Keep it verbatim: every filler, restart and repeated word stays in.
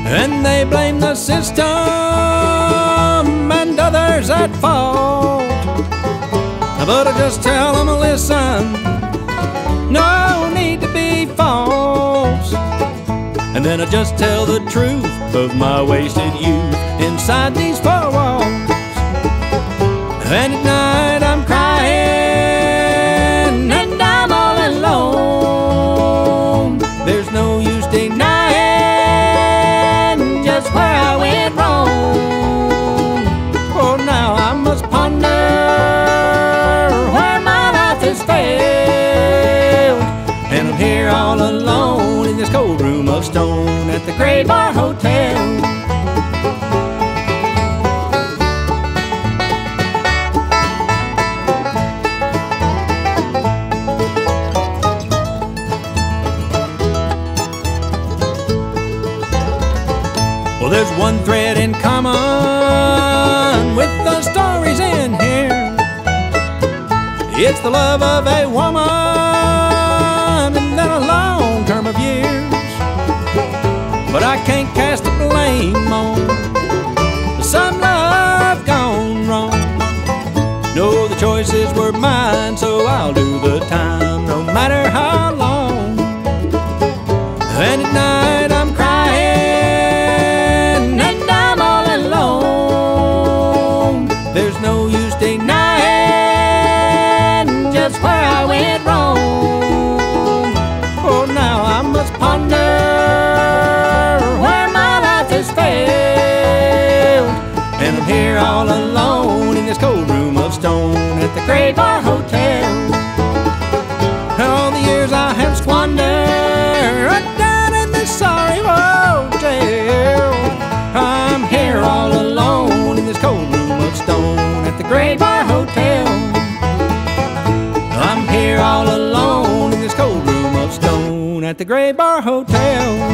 and they blame the system and others at fault. But I just tell them, listen, no need to be false. And then I just tell the truth of my wasted youth inside these four walls. And at night I'm crying and I'm all alone. There's no use denying just where I went wrong. Oh, now I must ponder where my life has failed, and I'm here all alone in this cold room of stone at the Graybar Hotel. Well, there's one thread in common with the stories in here. It's the love of a woman and then a long term of years. But I can't cast the blame on some love gone wrong. No, the choices were mine, so I'll do the time no matter how long. And at night I'm crying and I'm all alone. There's no use denying just where I went wrong. Oh, now I must ponder where my life has failed, and I'm here all alone in this cold room of stone at the Graybar Hotel. All the years I have squandered down in this sorry old jail, I'm here all alone in this cold room of stone at the Graybar Hotel. I'm here all alone in this cold room of stone at the Graybar Hotel.